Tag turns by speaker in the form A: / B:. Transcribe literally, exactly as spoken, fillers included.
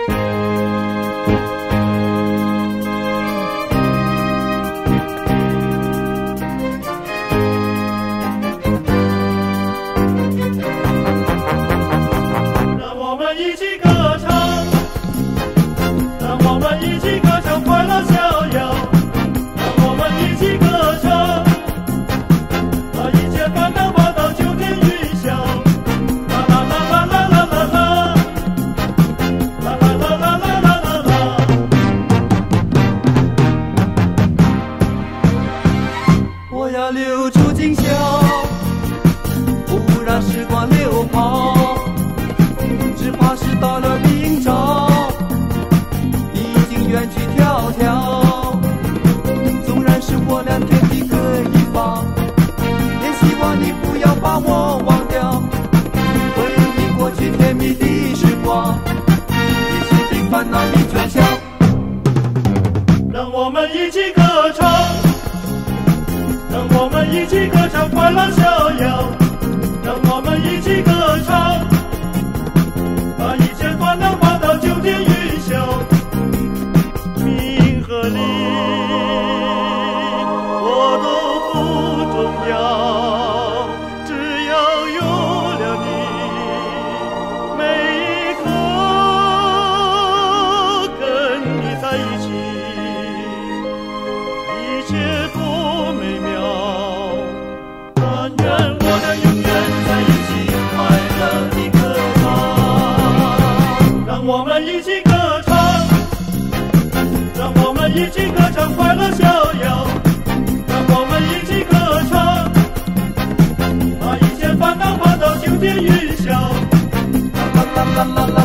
A: 留住今宵，不让时光流跑，只怕是到了明朝，已经远去迢迢。纵然是我俩天地各一方，也希望你不要把我忘掉，回忆过去甜蜜的时光，一起平凡那一转笑。
B: 让我们一起歌唱，让我们一起歌唱，快乐逍遥。让我们一起歌唱，把一切烦恼抛到九天云霄。名和利我都不重要，只要有了你，每一刻跟你在一起，一切多美妙。但愿我俩永远在一起，快乐的歌唱。让我们一起歌唱，让我们一起歌唱，快乐逍遥。让我们一起歌唱，把一切烦恼抛到九天云霄。啦啦啦啦啦。